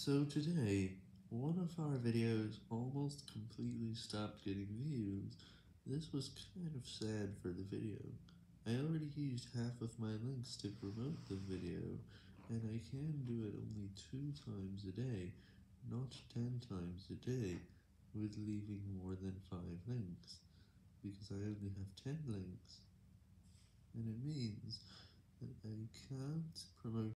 So today, one of our videos almost completely stopped getting views. This was kind of sad for the video. I already used half of my links to promote the video, and I can do it only 2 times a day, not 10 times a day, with leaving more than 5 links, because I only have 10 links, and it means that I can't promote